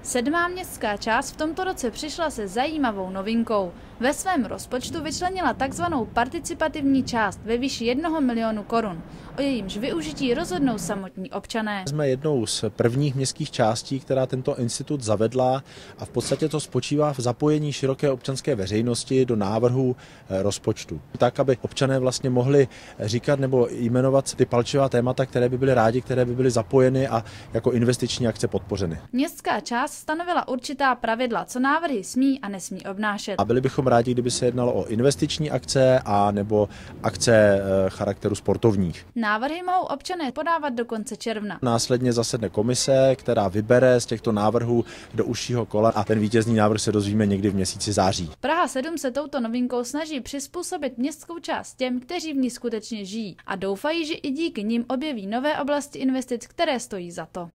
7. městská část v tomto roce přišla se zajímavou novinkou. Ve svém rozpočtu vyčlenila takzvanou participativní část ve výši 1 milionu korun. O jejímž využití rozhodnou samotní občané. Jsme jednou z prvních městských částí, která tento institut zavedla, a v podstatě to spočívá v zapojení široké občanské veřejnosti do návrhu rozpočtu. Tak, aby občané vlastně mohli říkat nebo jmenovat ty palčivá témata, které by byly rádi, které by byly zapojeny a jako investiční akce podpořeny. Městská část stanovila určitá pravidla, co návrhy smí a nesmí obnášet. A byli bychom rádi, kdyby se jednalo o investiční akce a nebo akce charakteru sportovních. Návrhy mohou občané podávat do konce června. Následně zasedne komise, která vybere z těchto návrhů do užšího kola a ten vítězný návrh se dozvíme někdy v měsíci září. Praha 7 se touto novinkou snaží přizpůsobit městskou část těm, kteří v ní skutečně žijí, a doufají, že i díky nim objeví nové oblasti investic, které stojí za to.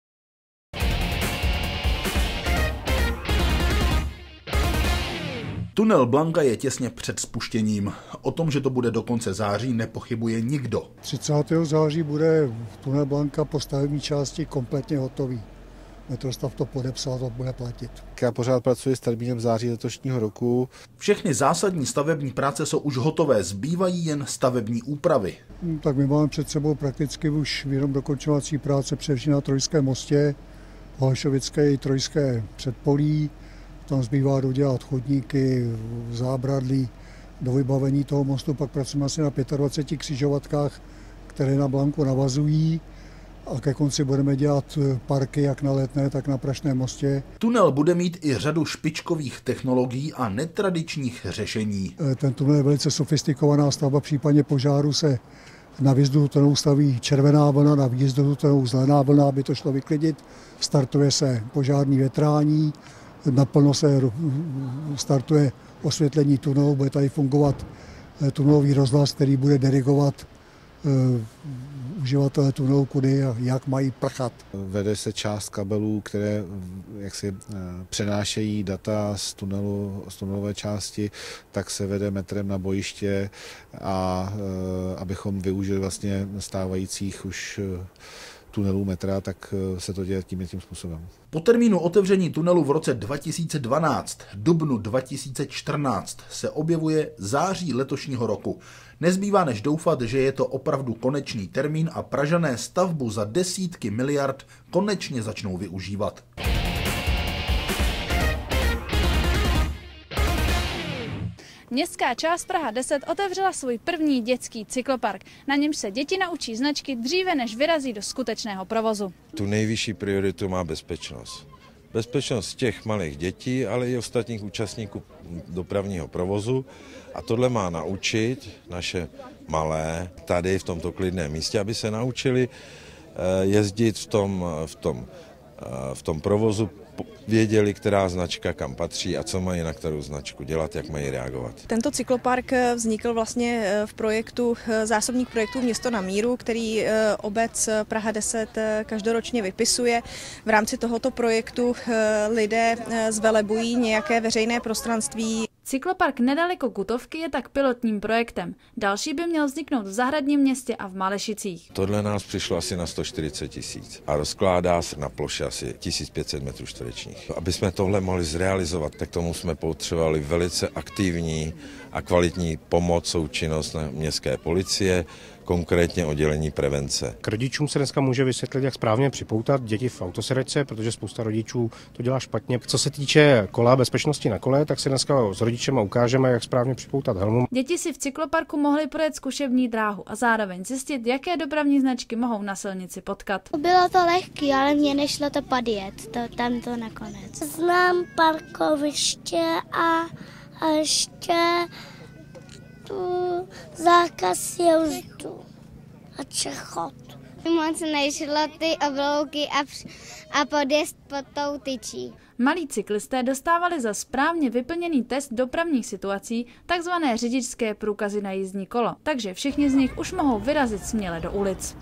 Tunel Blanka je těsně před spuštěním. O tom, že to bude do konce září, nepochybuje nikdo. 30. září bude tunel Blanka po stavební části kompletně hotový. Metrostav to podepsal, to bude platit. Já pořád pracuji s termínem září letošního roku. Všechny zásadní stavební práce jsou už hotové, zbývají jen stavební úpravy. Tak my máme před sebou prakticky už jenom dokončovací práce především na Trojském mostě, Holešovické i Trojské předpolí. Tam zbývá dodělat chodníky, zábradlí, do vybavení toho mostu. Pak pracujeme asi na 25 křižovatkách, které na Blanku navazují. A ke konci budeme dělat parky jak na Letné, tak na Prašném mostě. Tunel bude mít i řadu špičkových technologií a netradičních řešení. Ten tunel je velice sofistikovaná stavba, v případě požáru se na vjezdu do tunelu staví červená vlna, na výjezdu do tunelu zelená vlna, aby to šlo vyklidit. Startuje se požární větrání, naplno se startuje osvětlení tunelu, bude tady fungovat tunelový rozhlas, který bude dirigovat uživatele tunelu, kudy a jak mají prchat. Vede se část kabelů, které jaksi přenášejí data z tunelové části, tak se vede metrem na bojiště, a abychom využili vlastně stávajících už tunelů metra, tak se to děje tím způsobem. Po termínu otevření tunelu v roce 2012, dubnu 2014, se objevuje září letošního roku. Nezbývá než doufat, že je to opravdu konečný termín a Pražané stavbu za desítky miliard konečně začnou využívat. Městská část Praha 10 otevřela svůj první dětský cyklopark. Na němž se děti naučí značky dříve, než vyrazí do skutečného provozu. Tu nejvyšší prioritu má bezpečnost. Bezpečnost těch malých dětí, ale i ostatních účastníků dopravního provozu. A tohle má naučit naše malé tady v tomto klidném místě, aby se naučili jezdit v tom provozu, věděli, která značka kam patří a co mají na kterou značku dělat, jak mají reagovat. Tento cyklopark vznikl vlastně v projektu zásobník projektů Město na míru, který obec Praha 10 každoročně vypisuje. V rámci tohoto projektu lidé zvelebují nějaké veřejné prostranství. Cyklopark nedaleko Kutovky je tak pilotním projektem. Další by měl vzniknout v Zahradním Městě a v Malešicích. Tohle nás přišlo asi na 140 000 a rozkládá se na ploše asi 1500 metrů čtverečních. Aby jsme tohle mohli zrealizovat, tak tomu jsme potřebovali velice aktivní a kvalitní pomoc, součinnost městské policie, konkrétně oddělení prevence. K rodičům se dneska může vysvětlit, jak správně připoutat děti v autosedačce, protože spousta rodičů to dělá špatně. Co se týče kola, bezpečnosti na kole, tak si dneska s rodičema ukážeme, jak správně připoutat helmu. Děti si v cykloparku mohly projet zkušební dráhu a zároveň zjistit, jaké dopravní značky mohou na silnici potkat. Bylo to lehký, ale mně nešlo to podjet, tam to nakonec. Znám parkoviště a ještě zákaz jezdu a přechod. Moc nešlo ty oblouky a podjezd pod tou tyčí. Malí cyklisté dostávali za správně vyplněný test dopravních situací takzvané řidičské průkazy na jízdní kolo, takže všichni z nich už mohou vyrazit směle do ulic.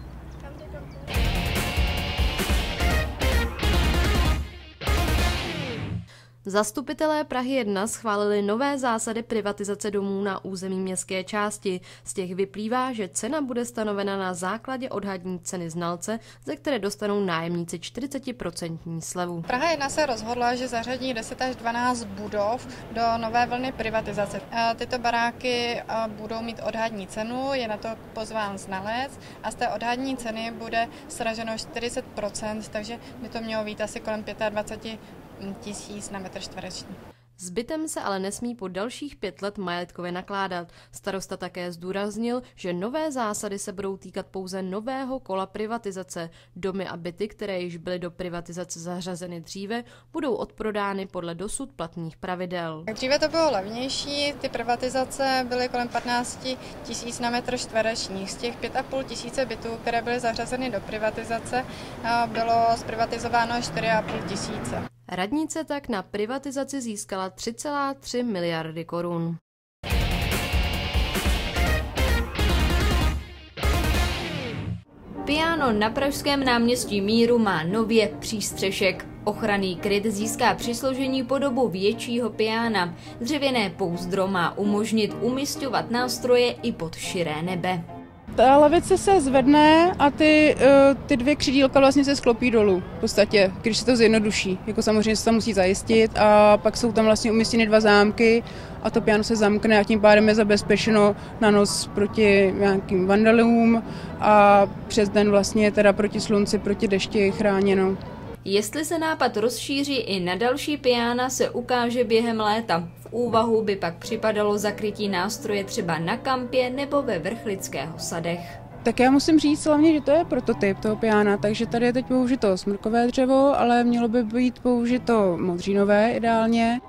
Zastupitelé Prahy 1 schválili nové zásady privatizace domů na území městské části. Z těch vyplývá, že cena bude stanovena na základě odhadní ceny znalce, ze které dostanou nájemníci 40% slevu. Praha 1 se rozhodla, že zařadí 10 až 12 budov do nové vlny privatizace. Tyto baráky budou mít odhadní cenu, je na to pozván znalec a z té odhadní ceny bude sraženo 40%, takže by to mělo být asi kolem 25 000 na metr čtvereční. S bytem se ale nesmí po dalších 5 let majetkově nakládat. Starosta také zdůraznil, že nové zásady se budou týkat pouze nového kola privatizace. Domy a byty, které již byly do privatizace zařazeny dříve, budou odprodány podle dosud platných pravidel. Dříve to bylo levnější, ty privatizace byly kolem 15 000 na metr čtvereční. Z těch 5 500 bytů, které byly zařazeny do privatizace, bylo zprivatizováno 4 500. Radnice tak na privatizaci získala 3,3 miliardy korun. Piano na pražském náměstí Míru má nově přístřešek. Ochranný kryt získá při složení podobu většího piána. Dřevěné pouzdro má umožnit umisťovat nástroje i pod širé nebe. Ta lavice se zvedne a ty 2 křidílka vlastně se sklopí dolů v podstatě, když se to zjednoduší. Jako samozřejmě se tam musí zajistit a pak jsou tam vlastně umístěny 2 zámky a to piano se zamkne a tím pádem je zabezpečeno na noc proti nějakým vandalům a přes den vlastně teda proti slunci, proti dešti je chráněno. Jestli se nápad rozšíří i na další piána, se ukáže během léta. V úvahu by pak připadalo zakrytí nástroje třeba na kampě nebo ve Vrchlického sadech. Tak já musím říct hlavně, že to je prototyp toho piána, takže tady je teď použito smrkové dřevo, ale mělo by být použito modřínové ideálně.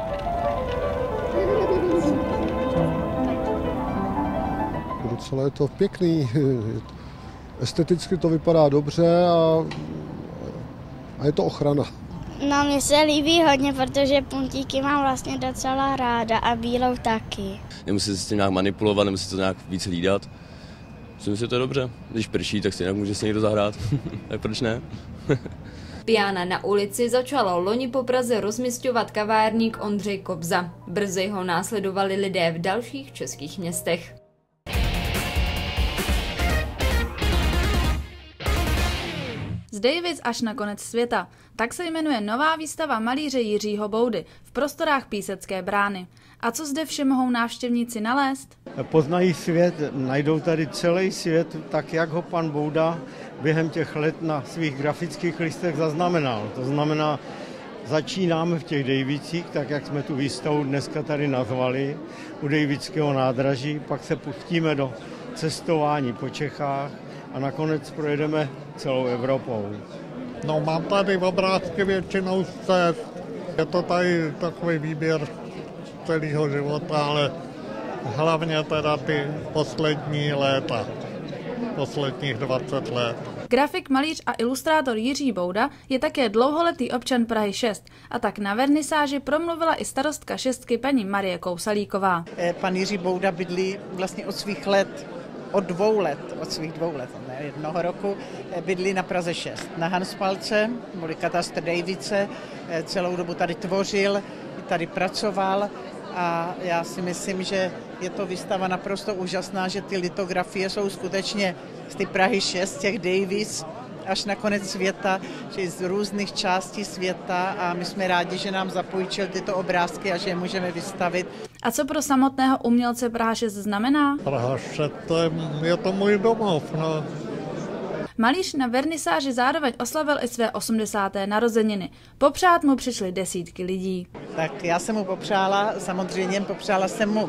Docela je to pěkný, esteticky to vypadá dobře a je to ochrana. No, mně se líbí hodně, protože puntíky mám vlastně docela ráda a bílou taky. Nemusí se s tím nějak manipulovat, nemusí to nějak víc hlídat. Myslím si, že to je dobře. Když prší, tak stejně může se někdo zahrát. Tak proč ne? Piána na ulici začalo loni po Praze rozmisťovat kavárník Ondřej Kobza. Brzy ho následovali lidé v dalších českých městech. Z Davids až na konec světa. Tak se jmenuje nová výstava malíře Jiřího Boudy v prostorách Písecké brány. A co zde vše mohou návštěvníci nalézt? Poznají svět, najdou tady celý svět, tak jak ho pan Bouda během těch let na svých grafických listech zaznamenal. To znamená, začínáme v těch Davicích, tak jak jsme tu výstavu dneska tady nazvali, u Davidského nádraží, pak se pustíme do cestování po Čechách a nakonec projedeme celou Evropou. No, mám tady obrázky většinou z cest. Je to tady takový výběr celého života, ale hlavně teda ty poslední léta, posledních 20 let. Grafik, malíř a ilustrátor Jiří Bouda je také dlouholetý občan Prahy 6 a tak na vernisáži promluvila i starostka 6 paní Marie Kousalíková. Pan Jiří Bouda bydlí vlastně od svých 2 let, ne, 1 roku, bydlí na Praze 6. Na Hanspalce, můj katastr Davice, celou dobu tady tvořil, tady pracoval a já si myslím, že je to výstava naprosto úžasná, že ty litografie jsou skutečně z ty Prahy 6, těch Davic, až na konec světa, že z různých částí světa a my jsme rádi, že nám zapůjčil tyto obrázky a že je můžeme vystavit. A co pro samotného umělce Praha 6 znamená? Praha 6, je to můj domov, no. Malíř na vernisáži zároveň oslavil i své 80. narozeniny. Popřát mu přišly desítky lidí. Tak já jsem mu popřála, samozřejmě popřála jsem mu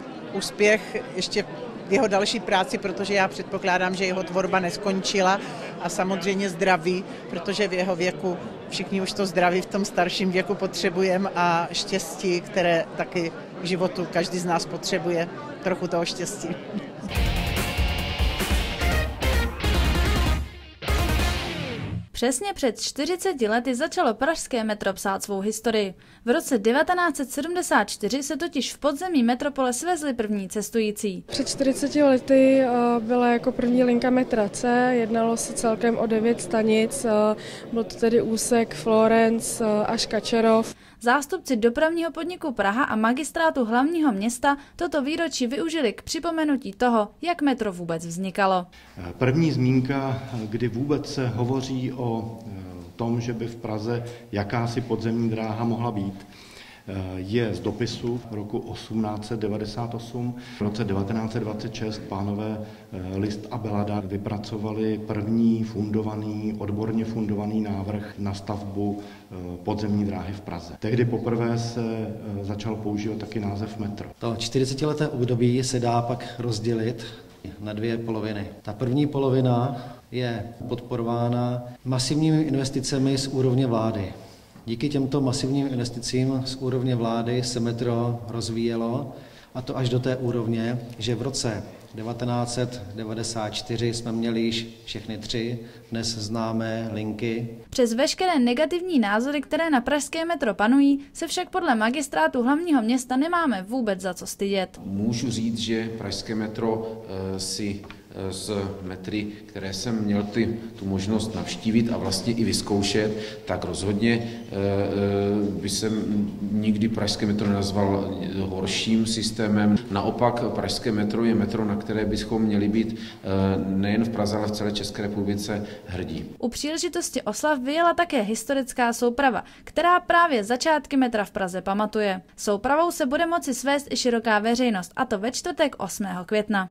úspěch ještě v jeho další práci, protože já předpokládám, že jeho tvorba neskončila a samozřejmě zdraví, protože v jeho věku všichni už to zdraví v tom starším věku potřebujeme a štěstí, které taky v životu každý z nás potřebuje, trochu toho štěstí. Přesně před 40 lety začalo pražské metro psát svou historii. V roce 1974 se totiž v podzemí metropole svezli první cestující. Před 40 lety byla jako první linka metra C, jednalo se celkem o 9 stanic, byl to tedy úsek Florence až Kačerov. Zástupci dopravního podniku Praha a magistrátu hlavního města toto výročí využili k připomenutí toho, jak metro vůbec vznikalo. První zmínka, kdy vůbec se hovoří o tom, že by v Praze jakási podzemní dráha mohla být, je z dopisu roku 1898. V roce 1926 pánové List a Belada vypracovali první odborně fundovaný návrh na stavbu podzemní dráhy v Praze. Tehdy poprvé se začal používat taky název metro. To 40leté období se dá pak rozdělit na dvě poloviny. Ta první polovina je podporována masivními investicemi z úrovně vlády. Díky těmto masivním investicím z úrovně vlády se metro rozvíjelo, a to až do té úrovně, že v roce 1994 jsme měli již všechny 3 dnes známé linky. Přes veškeré negativní názory, které na pražské metro panují, se však podle magistrátu hlavního města nemáme vůbec za co stydět. Můžu říct, že pražské metro si z metry, které jsem měl tu možnost navštívit a vlastně i vyzkoušet, tak rozhodně by jsem nikdy pražské metro nenazval horším systémem. Naopak pražské metro je metro, na které bychom měli být nejen v Praze, ale v celé České republice hrdí. U příležitosti oslav vyjela také historická souprava, která právě začátky metra v Praze pamatuje. Soupravou se bude moci svést i široká veřejnost, a to ve čtvrtek 8. května.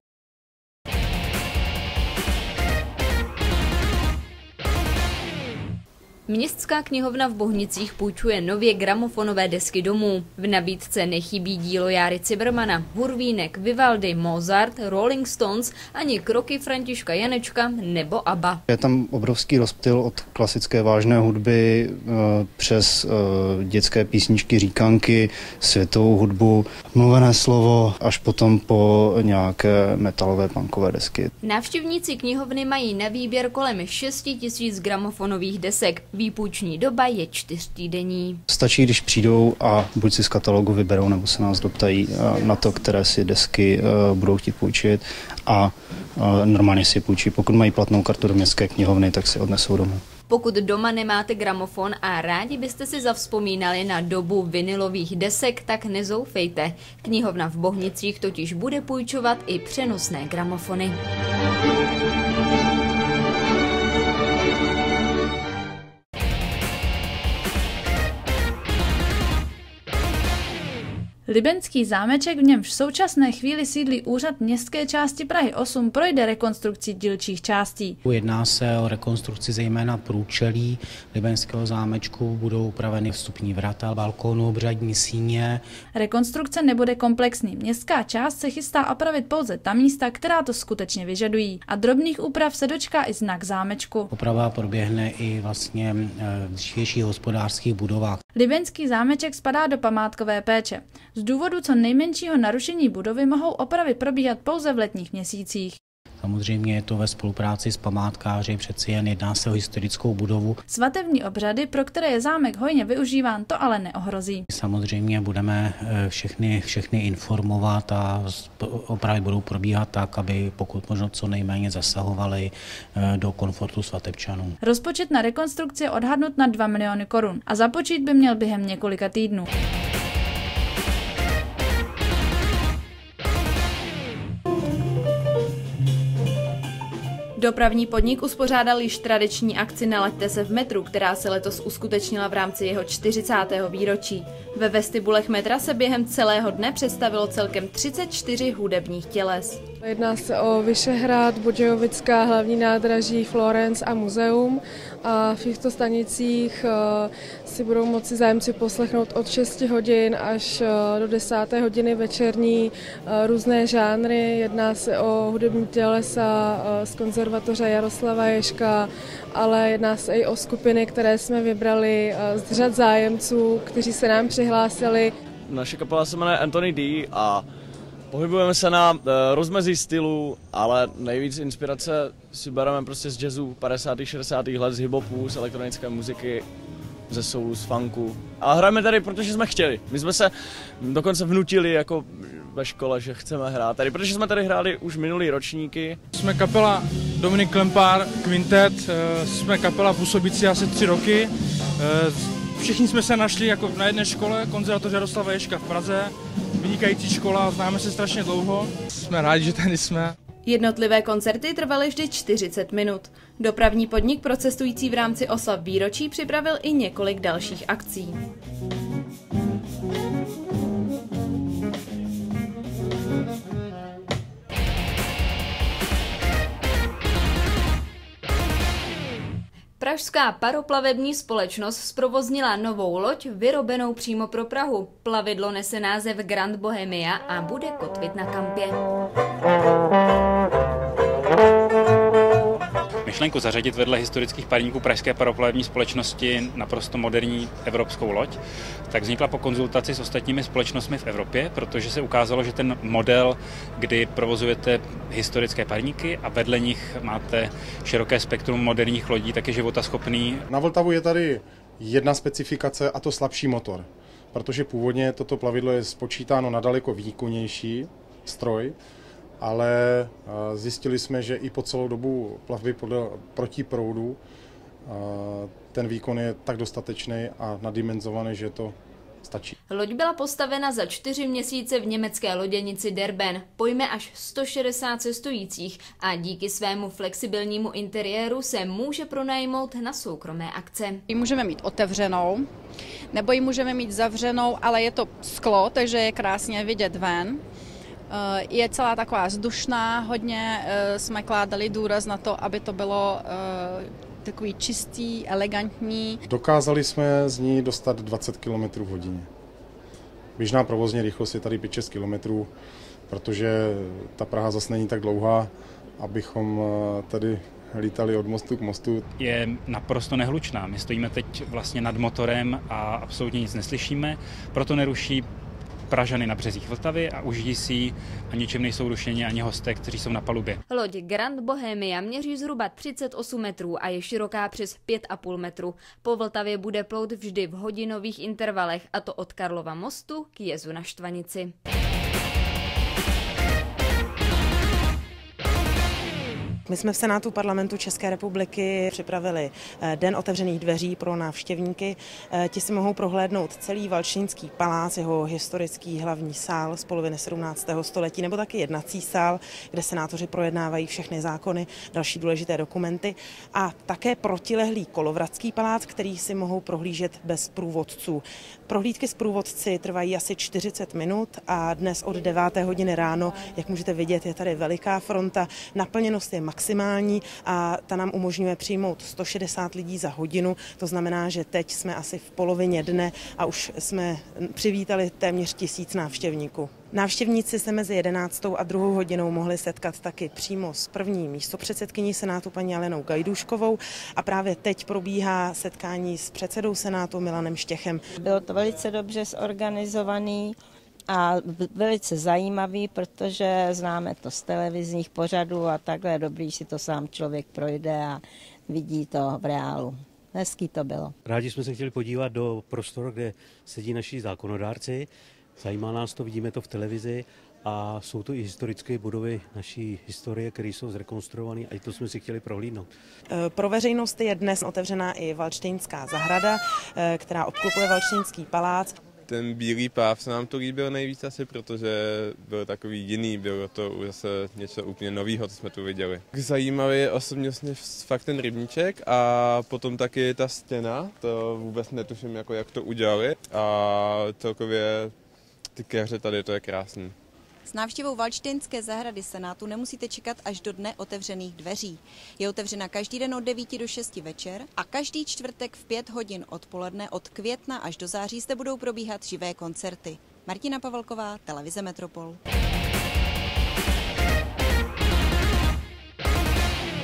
Městská knihovna v Bohnicích půjčuje nově gramofonové desky domů. V nabídce nechybí dílo Járy Cimrmana, Hurvínek, Vivaldi, Mozart, Rolling Stones ani kroky Františka Janečka nebo ABBA. Je tam obrovský rozptyl od klasické vážné hudby přes dětské písničky, říkanky, světovou hudbu, mluvené slovo až potom po nějaké metalové punkové desky. Návštěvníci knihovny mají na výběr kolem 6 000 gramofonových desek. Výpůjční doba je 4týdenní. Stačí, když přijdou a buď si z katalogu vyberou, nebo se nás doptají na to, které si desky budou chtít půjčit, a normálně si půjčí. Pokud mají platnou kartu do městské knihovny, tak si odnesou domů. Pokud doma nemáte gramofon a rádi byste si zavzpomínali na dobu vinilových desek, tak nezoufejte. Knihovna v Bohnicích totiž bude půjčovat i přenosné gramofony. Libeňský zámeček, v němž v současné chvíli sídlí úřad městské části Prahy 8, projde rekonstrukcí dílčích částí. Jedná se o rekonstrukci zejména průčelí libeňského zámečku, budou upraveny vstupní vrata, balkónu, obřadní síně. Rekonstrukce nebude komplexní. Městská část se chystá opravit pouze ta místa, která to skutečně vyžadují. A drobných úprav se dočká i znak zámečku. Oprava proběhne i vlastně v dřívějších hospodářských budovách. Libeňský zámeček spadá do památkové péče. Z důvodu co nejmenšího narušení budovy mohou opravy probíhat pouze v letních měsících. Samozřejmě je to ve spolupráci s památkáři, přeci jen jedná se o historickou budovu. Svatební obřady, pro které je zámek hojně využíván, to ale neohrozí. Samozřejmě budeme všechny informovat a opravy budou probíhat tak, aby pokud možno co nejméně zasahovali do komfortu svatebčanů. Rozpočet na rekonstrukci je odhadnut na 2 miliony korun a započít by měl během několika týdnů. Dopravní podnik uspořádal již tradiční akci Nalaďte se v metru, která se letos uskutečnila v rámci jeho 40. výročí. Ve vestibulech metra se během celého dne představilo celkem 34 hudebních těles. Jedná se o Vyšehrad, Budějovická, hlavní nádraží, Florence a muzeum. A v těchto stanicích si budou moci zájemci poslechnout od 6 hodin až do 10. hodiny večerní různé žánry. Jedná se o hudební tělesa z konzervatoře Jaroslava Ježka, ale jedná se i o skupiny, které jsme vybrali z řad zájemců, kteří se nám přihlásili. Naše kapela se jmenuje Anthony D. a Pohybujeme se na rozmezí stylu, ale nejvíc inspirace si bereme prostě z jazzu 50. 60. let, z hip-hopu, z elektronické muziky, ze soulu, z funku. A hrajeme tady, protože jsme chtěli. My jsme se dokonce vnutili jako ve škole, že chceme hrát tady, protože jsme tady hráli už minulý ročníky. Jsme kapela Dominik Klempár Quintet, jsme kapela působící asi 3 roky. Všichni jsme se našli jako na jedné škole, konzervatoře Jaroslava Ježka v Praze. Vynikající škola, známe se strašně dlouho. Jsme rádi, že tady jsme. Jednotlivé koncerty trvaly vždy 40 minut. Dopravní podnik pro cestující v rámci oslav výročí připravil i několik dalších akcí. Pražská paroplavební společnost zprovoznila novou loď vyrobenou přímo pro Prahu. Plavidlo nese název Grand Bohemia a bude kotvit na kampě. Myšlenku zařadit vedle historických parníků Pražské paroplavební společnosti naprosto moderní evropskou loď, tak vznikla po konzultaci s ostatními společnostmi v Evropě, protože se ukázalo, že ten model, kdy provozujete historické parníky a vedle nich máte široké spektrum moderních lodí, tak je životaschopný. Na Vltavu je tady jedna specifikace, a to slabší motor, protože původně toto plavidlo je spočítáno na daleko výkonnější stroj, ale zjistili jsme, že i po celou dobu plavby proti proudu ten výkon je tak dostatečný a nadimenzovaný, že to stačí. Loď byla postavena za 4 měsíce v německé loděnici Derben. Pojme až 160 cestujících a díky svému flexibilnímu interiéru se může pronajmout na soukromé akce. Ji můžeme mít otevřenou, nebo ji můžeme mít zavřenou, ale je to sklo, takže je krásně vidět ven. Je celá taková vzdušná, hodně jsme kládali důraz na to, aby to bylo takový čistý, elegantní. Dokázali jsme z ní dostat 20 km v hodině. Běžná provozní rychlost je tady 5-6 km, protože ta Praha zase není tak dlouhá, abychom tady lítali od mostu k mostu. Je naprosto nehlučná. My stojíme teď vlastně nad motorem a absolutně nic neslyšíme, proto neruší Pražany na březích Vltavy a užijí si a ničem nejsou rušeni ani hosté, kteří jsou na palubě. Loď Grand Bohemia měří zhruba 38 metrů a je široká přes 5,5 metru. Po Vltavě bude plout vždy v hodinových intervalech, a to od Karlova mostu k jezu na Štvanici. My jsme v Senátu Parlamentu České republiky připravili Den otevřených dveří pro návštěvníky. Ti si mohou prohlédnout celý Valštejnský palác, jeho historický hlavní sál z poloviny 17. století, nebo taky jednací sál, kde senátoři projednávají všechny zákony, další důležité dokumenty, a také protilehlý Kolovratský palác, který si mohou prohlížet bez průvodců. Prohlídky s průvodci trvají asi 40 minut a dnes od 9. hodiny ráno, jak můžete vidět, je tady veliká fronta, naplněnost je maximální a ta nám umožňuje přijmout 160 lidí za hodinu. To znamená, že teď jsme asi v polovině dne a už jsme přivítali téměř 1000 návštěvníků. Návštěvníci se mezi 11. a 2. hodinou mohli setkat taky přímo s první místopředsedkyní Senátu paní Alenou Gajdůškovou a právě teď probíhá setkání s předsedou Senátu Milanem Štěchem. Bylo to velice dobře zorganizovaný a velice zajímavý, protože známe to z televizních pořadů a takhle je dobrý, si to sám člověk projde a vidí to v reálu. Hezký to bylo. Rádi jsme se chtěli podívat do prostoru, kde sedí naši zákonodárci. Zajímá nás to, vidíme to v televizi a jsou to i historické budovy naší historie, které jsou zrekonstruované a i to jsme si chtěli prohlídnout. Pro veřejnost je dnes otevřená i Valštejnská zahrada, která obklopuje Valštejnský palác. Ten bílý páv se nám to líbil nejvíc asi, protože byl takový jiný, bylo to zase něco úplně nového, co jsme tu viděli. Zajímavý je osobně fakt ten rybníček a potom taky ta stěna, to vůbec netuším, jak to udělali a celkově ty keře tady, to je krásný. S návštěvou Valštejnské zahrady Senátu nemusíte čekat až do dne otevřených dveří. Je otevřena každý den od 9 do 6 večer a každý čtvrtek v 5 hodin odpoledne od května až do září zde budou probíhat živé koncerty. Martina Pavelková, Televize Metropol.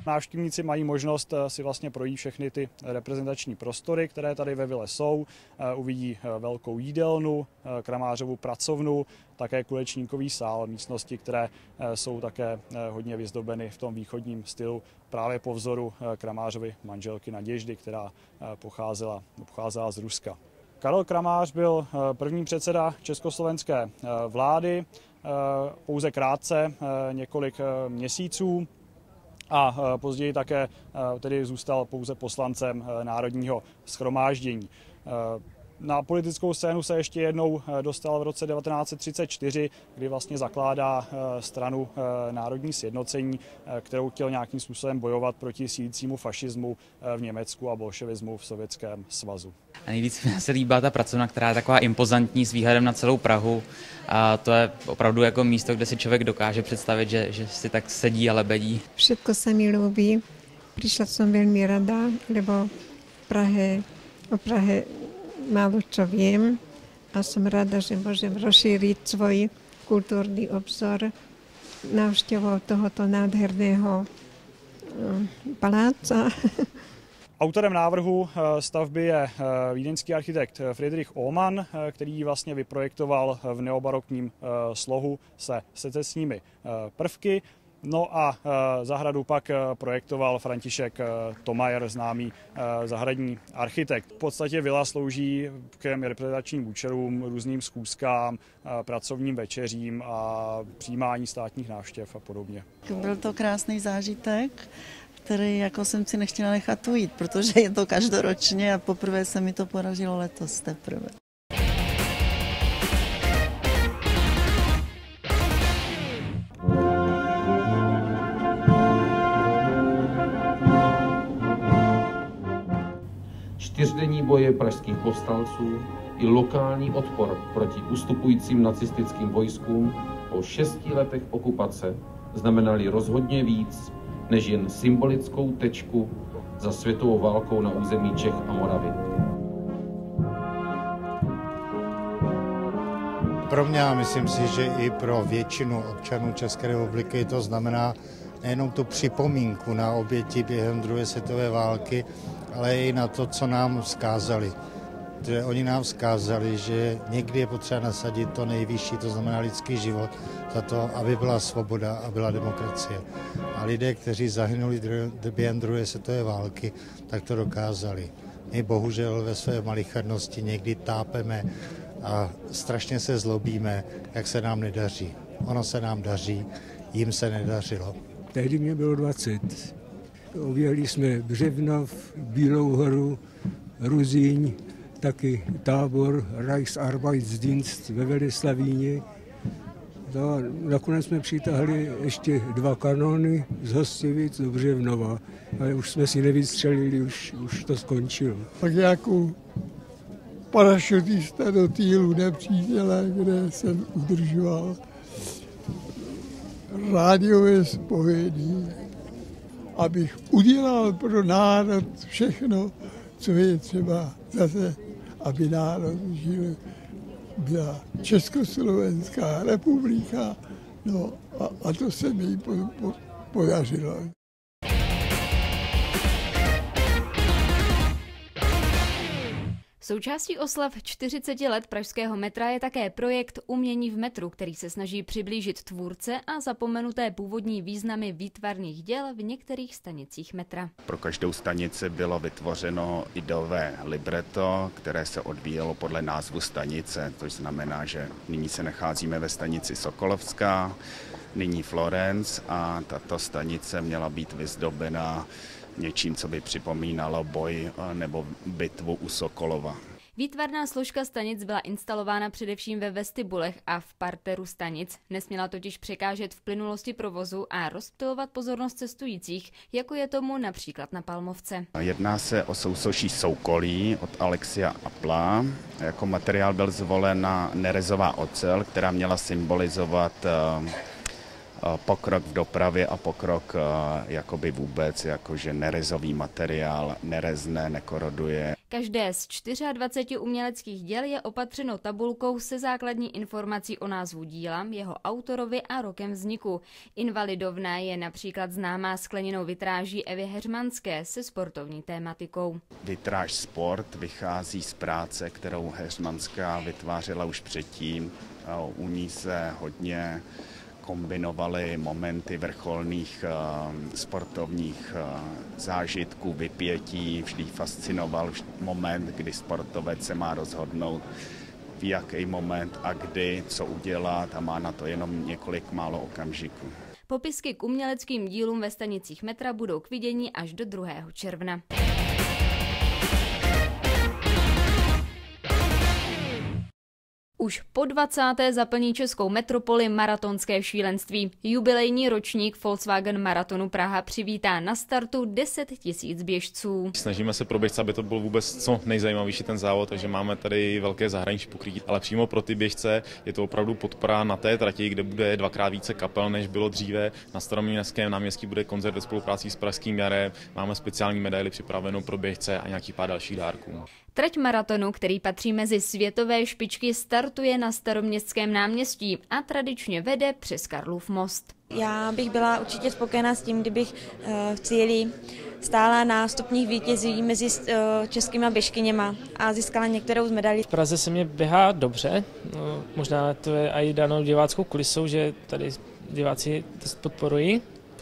Návštěvníci mají možnost si vlastně projít všechny ty reprezentační prostory, které tady ve vile jsou. Uvidí velkou jídelnu, Kramářovu pracovnu, také kulečníkový sál, místnosti, které jsou také hodně vyzdobeny v tom východním stylu právě po vzoru Kramářovy manželky Naděždy, která pocházela z Ruska. Karel Kramář byl první předseda československé vlády, pouze krátce, několik měsíců, a později také tedy zůstal pouze poslancem Národního shromáždění. Na politickou scénu se ještě jednou dostal v roce 1934, kdy vlastně zakládá stranu Národní sjednocení, kterou chtěl nějakým způsobem bojovat proti sílícímu fašismu v Německu a bolševismu v Sovětském svazu. A nejvíc mi se líbá ta pracovna, která je taková impozantní s výhledem na celou Prahu. A to je opravdu jako místo, kde si člověk dokáže představit, že si tak sedí a lebedí. Všetko sa mi ľúbi. Prišla som veľmi rada, lebo o Prahe málo čo viem a som rada, že môžem rozšíriť svoj kultúrny obzor návštevou tohoto nádherného paláca. Autorem návrhu stavby je vídeňský architekt Friedrich Ohmann, který vlastně vyprojektoval v neobarokním slohu se secesními prvky. No a zahradu pak projektoval František Thomayer, známý zahradní architekt. V podstatě vila slouží k reprezentačním účelům, různým schůzkám, pracovním večeřím a přijímání státních návštěv a podobně. Byl to krásný zážitek, který jako jsem si nechtěla nechat ujít, protože je to každoročně a poprvé se mi to podařilo letos teprve. Čtyřdenní boje pražských povstalců i lokální odpor proti ustupujícím nacistickým vojskům po 6 letech okupace znamenaly rozhodně víc než jen symbolickou tečku za světovou válkou na území Čech a Moravy. Pro mě a myslím si, že i pro většinu občanů České republiky to znamená nejenom tu připomínku na oběti během druhé světové války, ale i na to, co nám vzkázali. Že oni nám vzkázali, že někdy je potřeba nasadit to nejvyšší, to znamená lidský život, za to, aby byla svoboda a byla demokracie. A lidé, kteří zahynuli během druhé světové války, tak to dokázali. My bohužel ve své malichernosti někdy tápeme a strašně se zlobíme, jak se nám nedaří. Ono se nám daří, jim se nedařilo. Tehdy mě bylo 20. Objeli jsme Břevnov, Bílou horu, Ruzíň, taky tábor Reichsarbeitsdienst ve Veleslavíně. No a nakonec jsme přitáhli ještě 2 kanony z Hostivic do Břevnova, ale už jsme si nevystřelili, už to skončilo. Pak jako parašutista do týlu nepřítele, kde jsem udržoval rádiové spojení, abych udělal pro národ všechno, co je třeba zase, aby národ žil. Byla Československá republika, no a to se mi podařilo. Součástí oslav 40 let pražského metra je také projekt Umění v metru, který se snaží přiblížit tvůrce a zapomenuté původní významy výtvarných děl v některých stanicích metra. Pro každou stanici bylo vytvořeno ideové libreto, které se odvíjelo podle názvu stanice, což znamená, že nyní se nacházíme ve stanici Sokolovská, nyní Florence a tato stanice měla být vyzdobena něčím, co by připomínalo boj nebo bitvu u Sokolova. Výtvarná složka stanic byla instalována především ve vestibulech a v parteru stanic. Nesměla totiž překážet v plynulosti provozu a rozptylovat pozornost cestujících, jako je tomu například na Palmovce. Jedná se o sousoší soukolí od Alexia Appla. Jako materiál byl zvolena nerezová ocel, která měla symbolizovat pokrok v dopravě a pokrok jakoby vůbec, jakože nerezový materiál nerezne, nekoroduje. Každé z 24 uměleckých děl je opatřeno tabulkou se základní informací o názvu díla, jeho autorovi a rokem vzniku. Invalidovna je například známá skleněnou vitráží Evy Heřmanské se sportovní tématikou. Vitráž Sport vychází z práce, kterou Heřmanská vytvářela už předtím. U ní se hodně kombinovaly momenty vrcholných sportovních zážitků, vypětí. Vždy fascinoval moment, kdy sportovec se má rozhodnout, v jaký moment a kdy, co udělat, a má na to jenom několik málo okamžiků. Popisky k uměleckým dílům ve stanicích metra budou k vidění až do 2. června. Už po 20. zaplní českou metropoli maratonské šílenství. Jubilejní ročník Volkswagen Maratonu Praha přivítá na startu 10 000 běžců. Snažíme se pro běžce, aby to byl vůbec co nejzajímavější ten závod, takže máme tady velké zahraniční pokrytí, ale přímo pro ty běžce je to opravdu podpora na té trati, kde bude 2x více kapel, než bylo dříve. Na Staroměstském náměstí bude koncert ve spolupráci s Pražským jarem, máme speciální medaili připravenou pro běžce a nějaký pár dalších dárků. Trať maratonu, který patří mezi světové špičky, startuje na Staroměstském náměstí a tradičně vede přes Karlův most. Já bych byla určitě spokojená s tím, kdybych v cíli stála na stupních vítězí mezi českýma běžkyněma a získala některou z medailí. V Praze se mě běhá dobře, možná to je i danou diváckou kulisou, že tady diváci to podporují.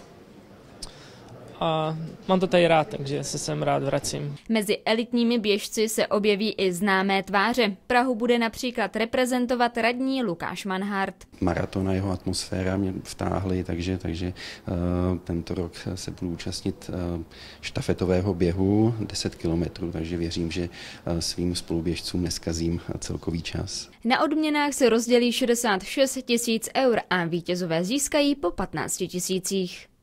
A mám to tady rád, takže se sem rád vracím. Mezi elitními běžci se objeví i známé tváře. Prahu bude například reprezentovat radní Lukáš Manhart. Maraton a jeho atmosféra mě vtáhly, takže tento rok se budu účastnit štafetového běhu 10 kilometrů, takže věřím, že svým spoluběžcům neskazím celkový čas. Na odměnách se rozdělí 66 000 eur a vítězové získají po 15 000.